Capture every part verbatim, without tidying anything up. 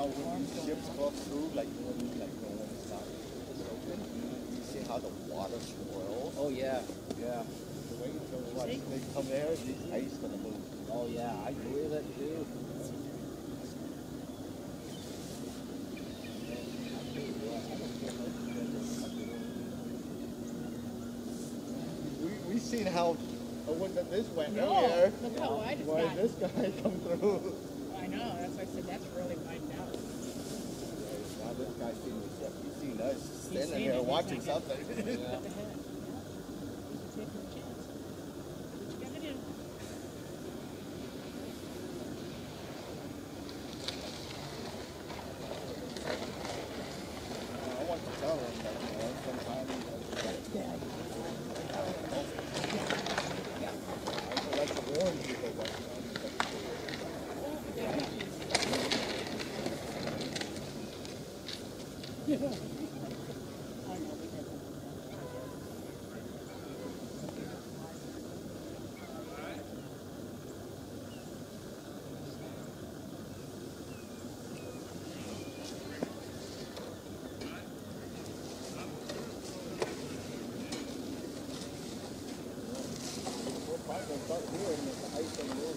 how when these ships go through, like when like when it's not it's open, you see how the water swirls. Oh yeah, yeah. The way it goes, like they come there, the ice gonna move. Oh yeah, I believe it too. We we seen how uh, when the, this went No, earlier. look how wide it's Why got. this guy come through? I know, that's why I said that's really widened out. Now this guy seen the ship. He's seen us He's standing seen here it, he's watching like, something. What the heck? Yeah. He's taking a chance. What you gotta do? I want to tell him that, you know, sometimes yeah. I like to warn people, but Yeah. I know, because we're probably going to start doing this ice on the road.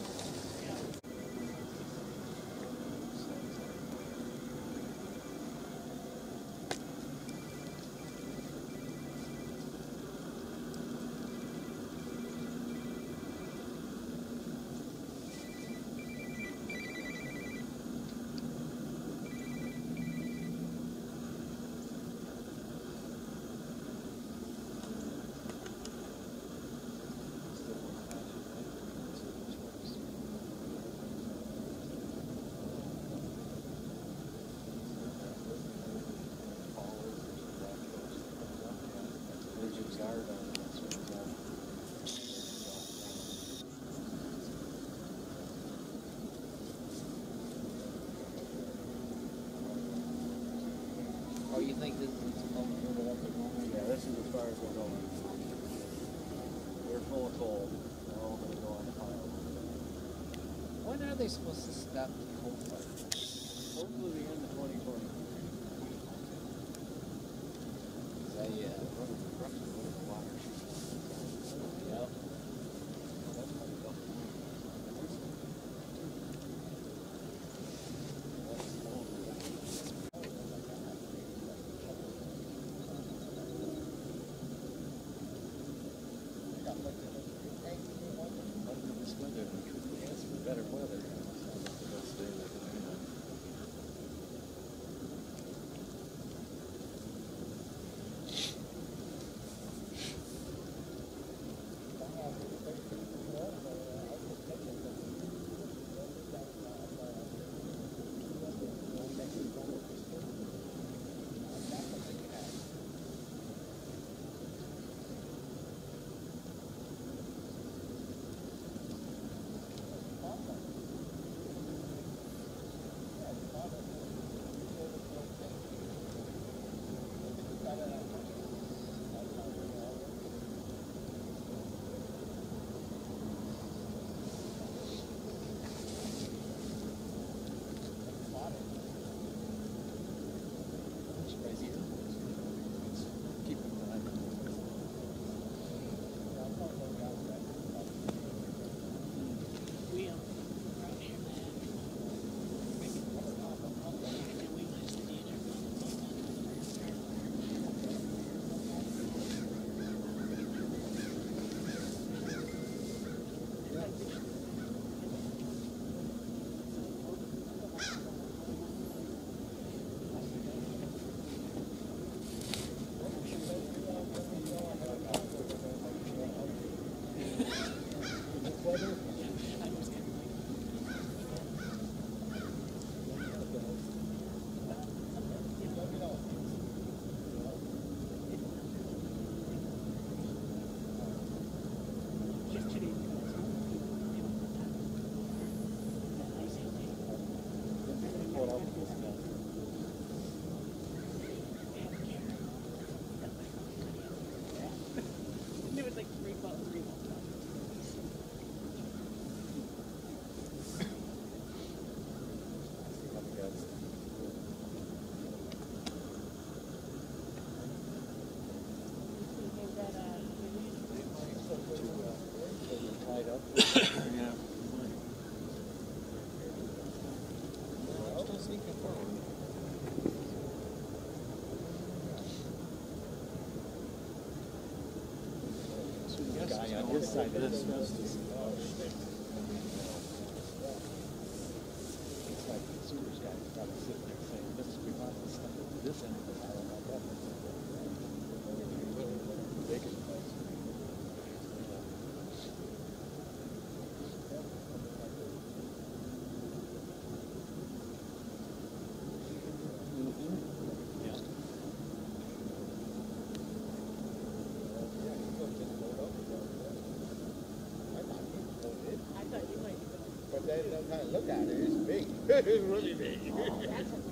Oh, you think this is going further up the moment? Yeah, this is as far as we're going. We're full of coal. We're all going to go on the pile. When are they supposed to stop the coal fire? Hopefully the end of twenty twenty. They, uh, Running the trucks and running the water. yep. That's pretty tough. This weather, we could ask for better weather. Yes, guy it's on all his side of good. this fence is, oh, shit. It's like the sewers guy is probably sitting there saying, this, we want this stuff over this end of the island, not that end. They can, I thought you might be going. But then don't kind of look at it, it's big. It's really big. Oh, that's a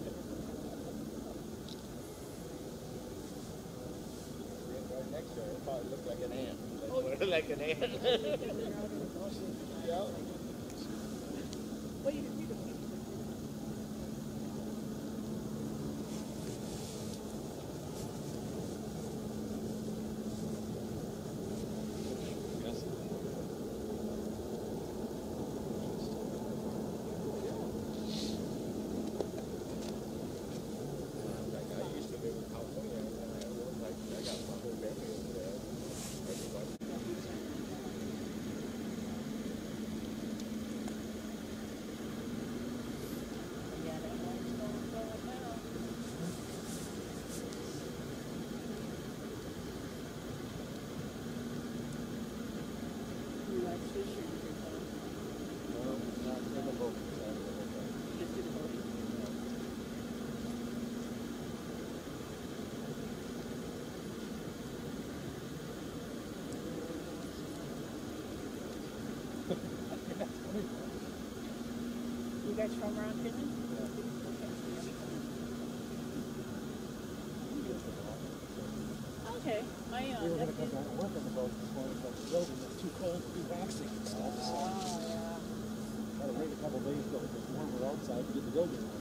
Right next to it, it probably looked like an ant. Like, Oh. like an ant. Yeah. Well, you can see the picture. yes. Like I used to live in California, and I was like, I got my whole family over there. Everybody. Yeah, that one's going going now. You like fish or you just don't? No, not in the boat. Not in the boat. Just do the boating? You guys from around Finland? Okay, my uh, We were gonna nephew. come down and work on the boat this morning, but the building was too cold to do waxing and stuff, so Oh, yeah. had to wait a couple days till it was warmer outside to get the building